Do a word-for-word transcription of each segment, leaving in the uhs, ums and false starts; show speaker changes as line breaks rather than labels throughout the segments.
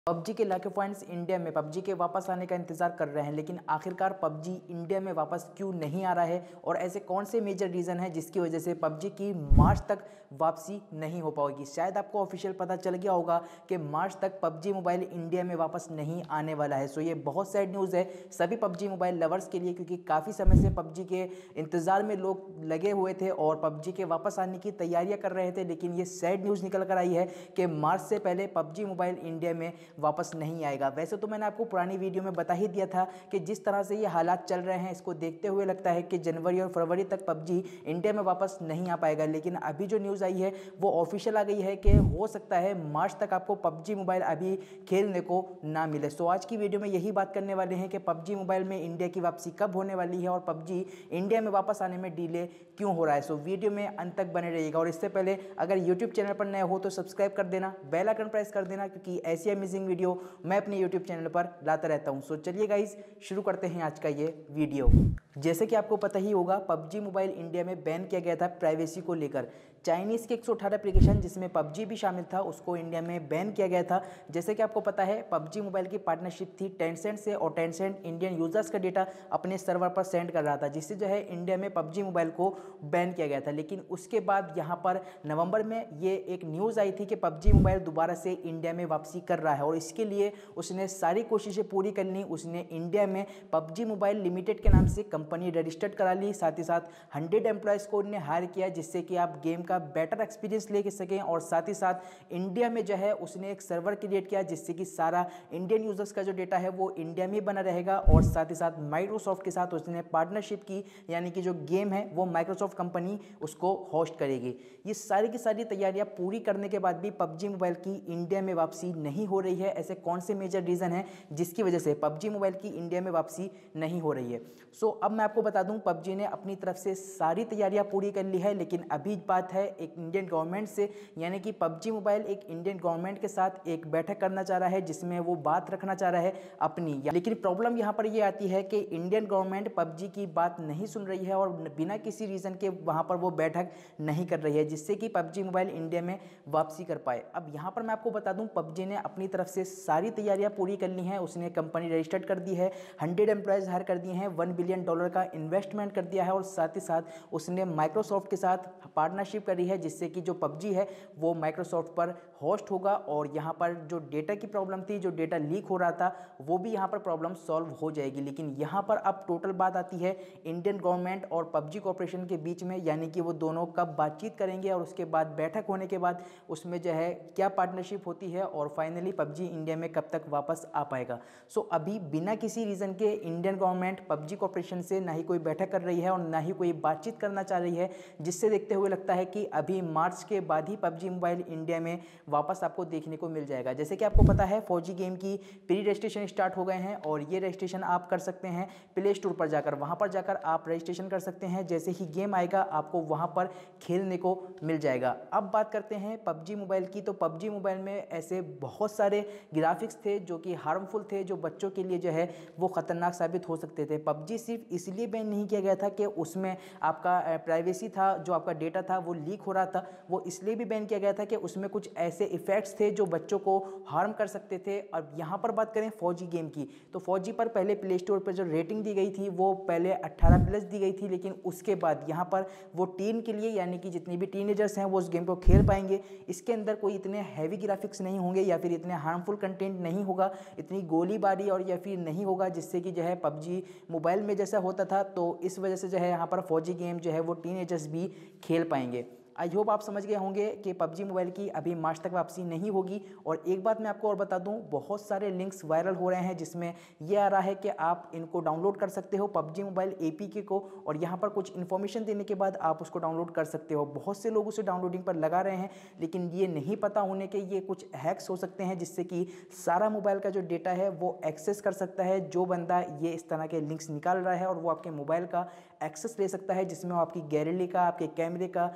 PUBG के लाखों fans India में पबजी के वापस आने का इंतजार कर रहे हैं, लेकिन आखिरकार पबजी इंडिया में वापस क्यों नहीं आ रहा है और ऐसे कौन से मेजर रीज़न है जिसकी वजह से पबजी की मार्च तक वापसी नहीं हो पाएगी। शायद आपको ऑफिशियल पता चल गया होगा कि मार्च तक पबजी मोबाइल इंडिया में वापस नहीं आने वाला है। सो ये बहुत सैड न्यूज़ है सभी पबजी मोबाइल लवर्स के लिए, क्योंकि काफ़ी समय से पबजी के इंतज़ार में लोग लगे हुए थे और पबजी के वापस आने की तैयारियाँ कर रहे थे। लेकिन ये सैड न्यूज़ निकल कर आई है कि मार्च से पहले पबजी मोबाइल इंडिया में वापस नहीं आएगा। वैसे तो मैंने आपको पुरानी वीडियो में बता ही दिया था कि जिस तरह से ये हालात चल रहे हैं, इसको देखते हुए लगता है कि जनवरी और फरवरी तक पबजी इंडिया में वापस नहीं आ पाएगा। लेकिन अभी जो न्यूज़ आई है वो ऑफिशियल आ गई है कि हो सकता है मार्च तक आपको पबजी मोबाइल अभी खेलने को ना मिले। सो आज की वीडियो में यही बात करने वाले हैं कि पबजी मोबाइल में इंडिया की वापसी कब होने वाली है और पबजी इंडिया में वापस आने में डिले क्यों हो रहा है। सो वीडियो में अंत तक बने रहिएगा और इससे पहले अगर यूट्यूब चैनल पर नए हो तो सब्सक्राइब कर देना, बेल आइकन प्रेस कर देना, क्योंकि ऐसी अमेजिंग वीडियो मैं अपने यूट्यूब चैनल पर लाता रहता हूं। सो चलिए गाइस शुरू करते हैं आज का ये वीडियो। जैसे कि आपको पता ही होगा पबजी मोबाइल इंडिया में बैन किया गया था प्राइवेसी को लेकर। चाइनीज़ के एक सौ अठारह एप्लीकेशन जिसमें पबजी भी शामिल था उसको इंडिया में बैन किया गया था। जैसे कि आपको पता है पबजी मोबाइल की पार्टनरशिप थी टेंसेंट से और टेंसेंट इंडियन यूजर्स का डेटा अपने सर्वर पर सेंड कर रहा था, जिससे जो है इंडिया में पबजी मोबाइल को बैन किया गया था। लेकिन उसके बाद यहाँ पर नवंबर में ये एक न्यूज़ आई थी कि पबजी मोबाइल दोबारा से इंडिया में वापसी कर रहा है और इसके लिए उसने सारी कोशिशें पूरी कर ली। उसने इंडिया में पबजी मोबाइल लिमिटेड के नाम से कंपनी रजिस्टर्ड करा ली, साथ ही साथ हंड्रेड एम्प्लॉयज़ को उन्होंने हायर किया जिससे कि आप गेम का बेटर एक्सपीरियंस ले सकें। और साथ ही साथ इंडिया में जो है उसने एक सर्वर क्रिएट किया जिससे कि सारा इंडियन यूजर्स का जो डेटा है वो इंडिया में बना रहेगा। और साथ ही साथ माइक्रोसॉफ्ट के साथ उसने पार्टनरशिप की, यानी कि जो गेम है वो माइक्रोसॉफ्ट कंपनी उसको होस्ट करेगी। ये सारी की सारी तैयारियां पूरी करने के बाद भी पबजी मोबाइल की इंडिया में वापसी नहीं हो रही है। ऐसे कौन से मेजर रीज़न है जिसकी वजह से पबजी मोबाइल की इंडिया में वापसी नहीं हो रही है। सो so, अब मैं आपको बता दूं पबजी ने अपनी तरफ से सारी तैयारियां पूरी कर ली है, लेकिन अभी बात है एक इंडियन गवर्नमेंट से, यानी कि पबजी मोबाइल एक इंडियन गवर्नमेंट के साथ एक बैठक करना चाह रहा है जिसमें वो बात रखना चाह रहा है अपनी। लेकिन प्रॉब्लम यहाँ पर ये आती है कि इंडियन गवर्नमेंट पबजी की बात नहीं सुन रही है और बिना किसी रीज़न के वहाँ पर वो बैठक नहीं कर रही है जिससे कि पबजी मोबाइल इंडिया में वापसी कर पाए। अब यहाँ पर मैं आपको बता दूँ पबजी ने अपनी तरफ से सारी तैयारियां पूरी कर ली हैं। उसने कंपनी रजिस्टर्ड कर दी है, हंड्रेड एम्प्लॉयज़ हायर कर दिए हैं, वन बिलियन डॉलर का इन्वेस्टमेंट कर दिया है और साथ ही साथ उसने माइक्रोसॉफ्ट के साथ पार्टनरशिप करी है जिससे कि जो पबजी है वो माइक्रोसॉफ्ट पर होस्ट होगा। और यहाँ पर जो डेटा की प्रॉब्लम थी, जो डेटा लीक हो रहा था, वो भी यहाँ पर प्रॉब्लम सॉल्व हो जाएगी। लेकिन यहाँ पर अब टोटल बात आती है इंडियन गवर्नमेंट और पबजी कॉर्पोरेशन के बीच में, यानी कि वो दोनों कब बातचीत करेंगे और उसके बाद बैठक होने के बाद उसमें जो है क्या पार्टनरशिप होती है और फाइनली पबजी इंडिया में कब तक वापस आ पाएगा। सो so, अभी बिना किसी रीज़न के इंडियन गवर्नमेंट पबजी कॉर्पोरेशन से ना ही कोई बैठक कर रही है और ना ही कोई बातचीत करना चाह रही है, जिससे देखते हुए लगता है कि अभी मार्च के बाद ही पबजी मोबाइल इंडिया में वापस आपको देखने को मिल जाएगा। जैसे कि आपको पता है फौजी गेम की प्री रजिस्ट्रेशन स्टार्ट हो गए हैं और ये रजिस्ट्रेशन आप कर सकते हैं प्ले स्टोर पर जाकर, वहाँ पर जाकर आप रजिस्ट्रेशन कर सकते हैं। जैसे ही गेम आएगा आपको वहाँ पर खेलने को मिल जाएगा। अब बात करते हैं पबजी मोबाइल की, तो पबजी मोबाइल में ऐसे बहुत सारे ग्राफिक्स थे जो कि हार्मफुल थे, जो बच्चों के लिए जो है वो खतरनाक साबित हो सकते थे। पबजी सिर्फ इसलिए बैन नहीं किया गया था कि उसमें आपका प्राइवेसी था, जो आपका डेटा था वो लीक हो रहा था, वो इसलिए भी बैन किया गया था कि उसमें कुछ ऐसे इफेक्ट्स थे जो बच्चों को हार्म कर सकते थे। अब यहाँ पर बात करें फौजी गेम की, तो फौजी पर पहले प्ले स्टोर पर जो रेटिंग दी गई थी वो पहले अट्ठारह प्लस दी गई थी, लेकिन उसके बाद यहाँ पर वो टीन के लिए, यानी कि जितनी भी टीनेजर्स हैं वो उस गेम को खेल पाएंगे। इसके अंदर कोई इतने हैवी ग्राफिक्स नहीं होंगे या फिर इतने हार्मफुल कंटेंट नहीं होगा, इतनी गोलीबारी और या फिर नहीं होगा जिससे कि जो है पबजी मोबाइल में जैसा होता था। तो इस वजह से जो है यहाँ पर फौजी गेम जो है वो टीनेजर्स भी खेल पाएंगे। आई होप आप समझ गए होंगे कि पबजी मोबाइल की अभी मार्च तक वापसी नहीं होगी। और एक बात मैं आपको और बता दूं, बहुत सारे लिंक्स वायरल हो रहे हैं जिसमें ये आ रहा है कि आप इनको डाउनलोड कर सकते हो पबजी मोबाइल एपीके को, और यहाँ पर कुछ इन्फॉर्मेशन देने के बाद आप उसको डाउनलोड कर सकते हो। बहुत से लोग उसे डाउनलोडिंग पर लगा रहे हैं, लेकिन ये नहीं पता होने के ये कुछ हैक्स हो सकते हैं जिससे कि सारा मोबाइल का जो डेटा है वो एक्सेस कर सकता है जो बंदा ये इस तरह के लिंक्स निकाल रहा है, और वो आपके मोबाइल का एक्सेस ले सकता है जिसमें वो आपकी गैलरी का, आपके कैमरे का कुछ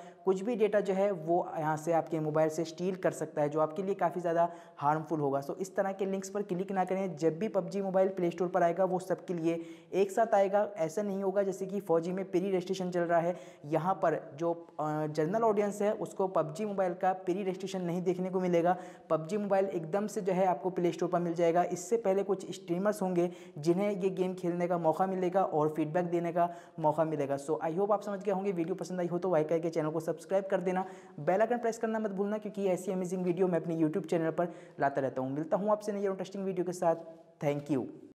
भी डेटा जो है वो यहाँ से आपके मोबाइल से स्टील कर सकता है, जो आपके लिए काफ़ी ज़्यादा हार्मफुल होगा। सो इस तरह के लिंक्स पर क्लिक ना करें। जब भी पबजी मोबाइल प्ले स्टोर पर आएगा वो सबके लिए एक साथ आएगा, ऐसा नहीं होगा जैसे कि फौजी में प्री रजिस्ट्रेशन चल रहा है। यहाँ पर जो जनरल ऑडियंस है उसको पबजी मोबाइल का प्री रजिस्ट्रेशन नहीं देखने को मिलेगा। पबजी मोबाइल एकदम से जो है आपको प्ले स्टोर पर मिल जाएगा। इससे पहले कुछ स्ट्रीमर्स होंगे जिन्हें ये गेम खेलने का मौका मिलेगा और फीडबैक देने का मौका मिलेगा। सो आई होप आप समझ गए होंगे। वीडियो पसंद आई हो तो लाइक करके चैनल को सब्सक्राइब कर देना, बेल आइकन प्रेस करना मत भूलना, क्योंकि ऐसी अमेजिंग वीडियो मैं अपने यूट्यूब चैनल पर लाता रहता हूँ। मिलता हूँ आपसे नई इंटरेस्टिंग वीडियो के साथ। Thank you.